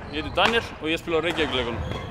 Ég heiti Daniel og ég spila á Reykjavíkurleikunum.